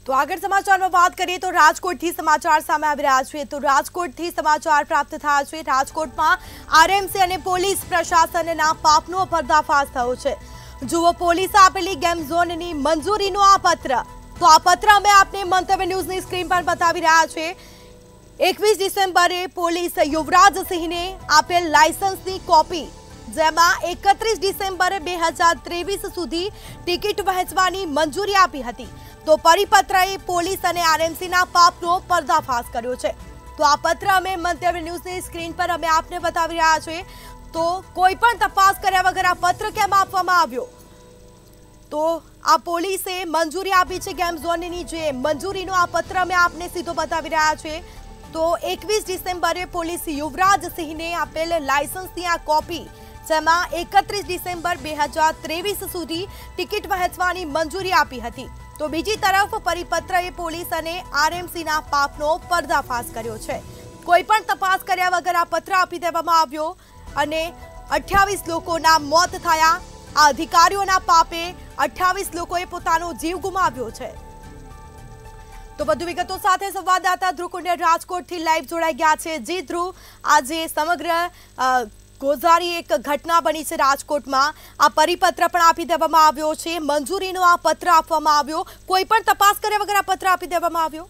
તો આગળ સમાચારમાં વાત કરીએ તો રાજકોટથી સમાચાર સામે આવી રહ્યા છે। તો રાજકોટથી સમાચાર પ્રાપ્ત થયા છે। રાજકોટમાં આરએમસી અને પોલીસ પ્રશાસનના પાપનો પર્દાફાશ થયો છે। જુઓ પોલીસે આપેલી ગેમ ઝોનની મંજૂરીનો આ પત્ર। તો આ પત્ર અમે આપને મંતવ્ય ન્યૂઝની સ્ક્રીન પર બતાવી રહ્યા છે। 21 ડિસેમ્બરે પોલીસ યુવરાજસિંહને આપેલ લાયસન્સની કોપી, જેમાં 31 ડિસેમ્બરે 2023 સુધી ટિકિટ વહેંચવાની મંજૂરી આપી હતી। તો પરિપત્રએ પોલીસ અને આરએમસીના પાપનો પર્દાફાશ કર્યો છે। તો આ પત્ર અમે મંતવ્ય ન્યૂઝની સ્ક્રીન પર અમે આપને બતાવી રહ્યા છે। તો કોઈ પણ તપાસ કર્યા વગર આ પત્ર કેમ આપવામાં આવ્યો? તો આ પોલીસે મંજૂરી આપી છે ગેમ ઝોનની, જે મંજૂરીનો આ પત્ર અમે આપને સીધો બતાવી રહ્યા છે। તો 21 ડિસેમ્બરે પોલીસ યુવરાજસિંહને આપેલ લાયસન્સની આ કોપી, જેમાં 31 ડિસેમ્બર 2023 સુધી ટિકિટ વહેંચવાની મંજૂરી આપી હતી। તો બીજી તરફ પરિપત્રએ પોલીસ અને આરએમસીના પાપનો પર્દાફાશ કર્યો છે। કોઈ પણ તપાસ કર્યા વગર આ પત્ર આપી દેવામાં આવ્યો અને 28 લોકોના મોત થયા। આ અધિકારીઓના પાપે 28 લોકોએ પોતાનો જીવ ગુમાવ્યો છે। તો વધુ વિગતો સાથે સંવાદદાતા ધ્રુવ કુંડિયા રાજકોટથી લાઈવ જોડાઈ ગયા છે। જી ધ્રુવ, આજે સમગ્ર ગોઝારી એક ઘટના બની છે રાજકોટમાં। આ પરિપત્ર પણ આપી દેવામાં આવ્યો છે, મંજૂરીનો આ પત્ર આપવામાં આવ્યો। કોઈ પણ તપાસ કર્યા વગર આ પત્ર આપી દેવામાં આવ્યો?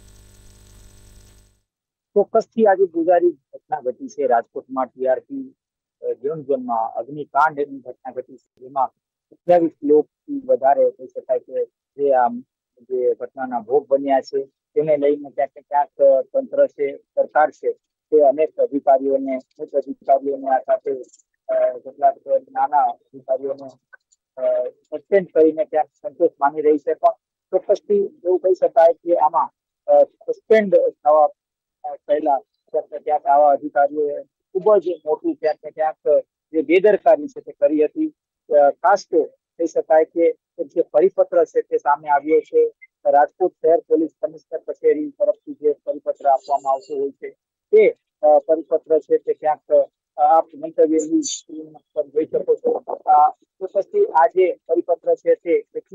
ચોક્કસથી આજે ગોઝારી ઘટના ઘટી છે રાજકોટમાં। ટીઆરપી ગેમ ઝોનમાં અગ્નિકાંડની ઘટના ઘટી છે, જેમાં 28 લોકોથી વધારે કહી શકાય કે જે ઘટનાના ભોગ બન્યા છે, તેને લઈને ક્યાંક ને ક્યાંક તંત્ર છે, સરકાર છે, તે અનેક અધિકારીઓને આ સાથે કેટલાક નાના અધિકારીઓને સસ્પેન્ડ કરીને ક્યાંક સંતોષ માની રહી છે। પણ ચોક્કસથી એવું કહી શકાય કે આમાં સસ્પેન્ડ થવા પહેલા ક્યાંક ને ક્યાંક આવા અધિકારીઓએ ખૂબ જ મોટી ક્યાંક ને ક્યાંક જે બેદરકારી છે તે કરી હતી। ખાસ તો કહી શકાય કે જે પરિપત્ર છે તે સામે આવ્યો છે। રાજકોટ શહેર પોલીસ કમિશનર કચેરી તરફથી જે પરિપત્ર આપવામાં આવતો હોય છે, તે પરિપત્ર છે તે ક્યાંક આપ મંતવ્યની સ્ક્રીન પર જોઈ શકો છો। ચોક્કસથી આ જે પરિપત્ર છે તે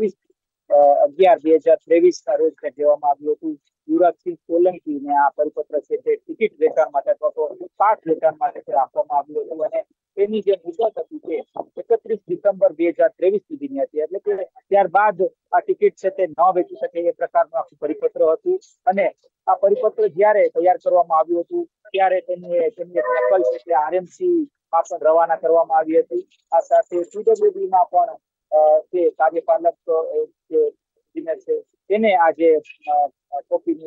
21/11/2023 રોજ કહેવામાં આવ્યું હતું। યુવરાજસિંહ સોલંકીને આ પરિપત્ર છે તે ટિકિટ વેચાણ માટે અથવા તો પાસ વેચાણ માટે આપવામાં આવ્યું હતું અને તેની જે મુદત હતી તે 31 ડિસેમ્બર 2023 સુધીની હતી। એટલે કે ત્યારબાદ આ ટિકિટ છે તે ન વેચી શકે એ પ્રકારનું આખું પરિપત્ર હતું અને આ પરિપત્ર જ્યારે તૈયાર કરવામાં આવ્યું હતું ત્યારે તેમની નકલ છે તે આરએમસી માં પણ રવાના કરવામાં આવી હતી। આ સાથે પીડબ્લ્યુડીમાં પણ જે કાર્યપાલક જે ઇજનેર છે તેને આજે કોપીની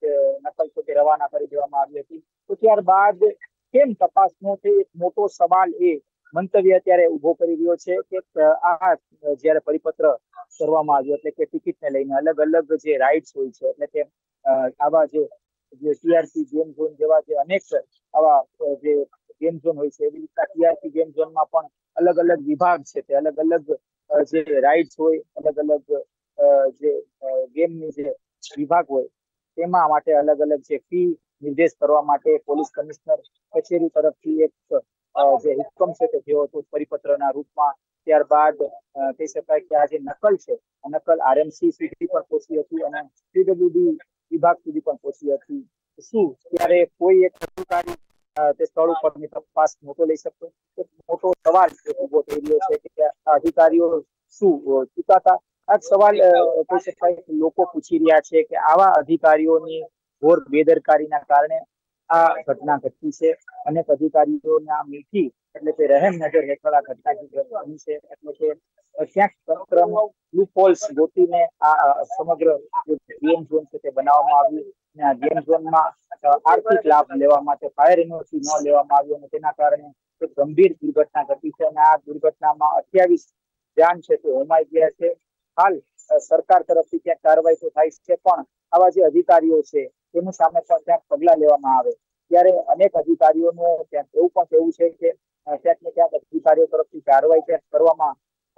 નકલ છે તે રવાના કરી દેવામાં આવી હતી। તો ત્યારબાદ કેમ તપાસનો છે એક મોટો સવાલ એ મંતવ્ય અત્યારે ઉભો કરી રહ્યો છે કે આ જયારે પરિપત્ર કરવામાં આવ્યો એટલે કે ટિકિટને લઈને અલગ અલગ જે રાઇટ્સ હોય છે, એટલે કે આવા જે ટીઆરપી ગેમ ઝોન જેવા જે અનેક આવા જે ગેમ ઝોન હોય છે, એવી રીતના ટીઆરપી ગેમ ઝોનમાં પણ અલગ અલગ વિભાગ છે તે અલગ અલગ જે રાઇટ્સ હોય, અલગ અલગ જે ગેમની જે વિભાગ હોય તેમાં માટે અલગ અલગ જે ફી નિર્દેશ કરવા માટે પોલીસ કમિશનર કચેરી તરફથી એક જે હુકમ છે તે થયો હતો પરિપત્રના રૂપમાં। ત્યારબાદ કહી શકાય કે આ જે નકલ છે, આ નકલ આરએમસી સુધી પણ પહોંચી હતી અને પીડબ્લ્યુડી વિભાગ સુધી પણ પહોંચી હતી। શું ત્યારે કોઈ એક અધિકારી તે સ્થળ ઉપરની તપાસ મોટો લઈ શકતો? એક મોટો સવાલ ઉભો થઈ રહ્યો છે કે અધિકારીઓ શું ચૂકાતા? આ સવાલ કહી શકાય લોકો પૂછી રહ્યા છે કે આવા અધિકારીઓની ઘોર બેદરકારીના કારણે આ ઘટના ઘટી છે। અનેક અધિકારીઓના મીઠી એટલે કે રહેમ નજર હેઠળ આ ઘટના બની છે। એટલે કે ક્યાંક તંત્રમાં લૂપહોલ્સ ગોતીને આ સમગ્ર ગેમ ઝોન છે તે બનાવવામાં આવ્યું અને આ ગેમ ઝોનમાં આર્થિક લાભ લેવા માટે ફાયર એનઓસી ન લેવામાં આવ્યું અને તેના કારણે એક ગંભીર દુર્ઘટના ઘટી છે અને આ દુર્ઘટનામાં 28 જાન છે તે હોમાઈ ગયા છે। હાલ સરકાર તરફથી ક્યાંક કાર્યવાહી તો થાય છે, પણ આવા જે અધિકારીઓ છે તેની સામે પણ ક્યાંક પગલા લેવામાં આવે ત્યારે અનેક અધિકારીઓને ક્યાંક એવું પણ કહેવું છે કે ક્યાંક ને ક્યાંક અધિકારીઓ તરફથી કાર્યવાહી ક્યાંક કરવામાં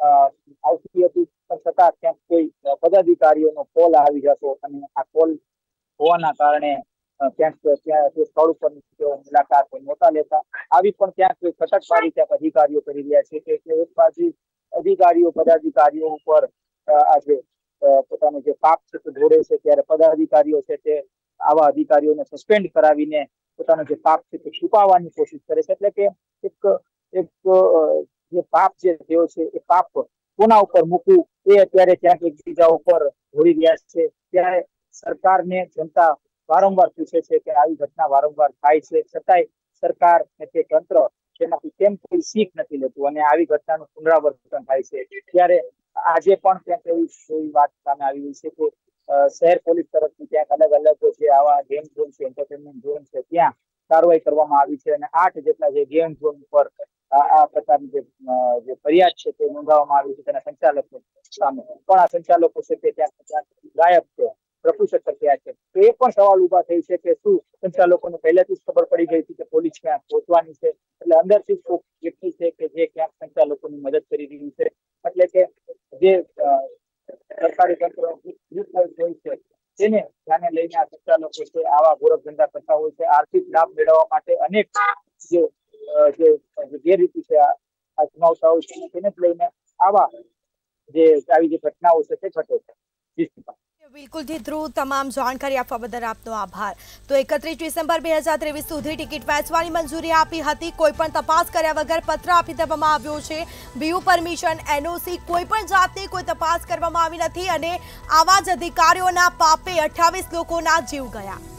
આવતી હતી, પણ છતાં ક્યાંક કોઈ પદાધિકારીઓનો કોલ આવી જતો અને આ કોલ હોવાના કારણે ક્યાંક ત્યાં તે સ્થળ ઉપર મુલાકાત નહોતા લેતા। આવી પણ ક્યાંક કટકબારી ક્યાંક અધિકારીઓ કરી રહ્યા છે કે એક બાજુ અધિકારીઓ પદાધિકારીઓ ઉપર આજે પોતાનું જે પાપ છે તે જોડે છે, ત્યારે પદાધિકારીઓ છે તે આવા અધિકારીઓને સસ્પેન્ડ કરાવીને પોતાનો જે પાપ છે તે છુપાવવાની કોશિશ કરે છે. એટલે કે એક જે પાપ જે થયો છે એ પાપ કોના ઉપર મૂકવું એ અત્યારે ક્યાંક એકબીજા ઉપર ઘોડી રહ્યા છે. ત્યારે સરકારને જનતા વારંવાર પૂછે છે કે આવી ઘટના વારંવાર થાય છે, છતાંય સરકાર કે તંત્ર તેનાથી કેમ કોઈ શીખ નથી લેતું અને આવી ઘટનાનું પુનરાવર્તન થાય છે. ત્યારે આજે પણ ક્યાંક એવી વાત સામે આવી રહી છે કે શહેર પોલીસ તરફથી ક્યાંક અલગ અલગ જે આવા ગેમ ઝોન છે, એન્ટરટેનમેન્ટ ઝોન છે, ત્યાં કાર્યવાહી કરવામાં આવી છે અને 8 જેટલા જે ગેમ ઝોન પર આ પ્રકારની જે ફરિયાદ છે તે નોંધાવવામાં આવી છે તેના સંચાલકો સામે. પણ આ સંચાલકો છે તે ક્યાંક ગાયબ છે, પ્રકૃષિત થયા છે. તો એ પણ સવાલ ઉભા થઈ છે કે શું સંચાલકોને પહેલેથી જ ખબર પડી ગઈ હતી કે પોલીસ ક્યાં પહોંચવાની છે? એટલે અંદરથી જ કોઈ વ્યક્તિ છે કે જે ક્યાંક સંચાલકોની મદદ કરી રહ્યું છે. એટલે કે જે સરકારી તંત્ર હોય છે તેને ધ્યાને લઈને આ સંચાલકો છે આવા ગોરખ ધંધા કરતા હોય છે. આર્થિક લાભ મેળવવા માટે અનેક જે ગેરરીતિ છે અજમાવતા હોય છે, તેને જ લઈને આવી જે ઘટનાઓ છે તે ઘટે છે. બિલકુલથી ધ્રુવ, તમામ જાણકારી આપવા બદલ આપનો આભાર. તો 31 ડિસેમ્બર 2023 સુધી ટિકિટ વેચવાની મંજૂરી આપી હતી. કોઈ પણ તપાસ કર્યા વગર પત્ર આપી દેવામાં આવ્યો છે. બીયુ પરમિશન, એનઓસી, કોઈ પણ જાતની કોઈ તપાસ કરવામાં આવી નથી અને આવા જ અધિકારીઓના પાપે 28 લોકોના જીવ ગયા.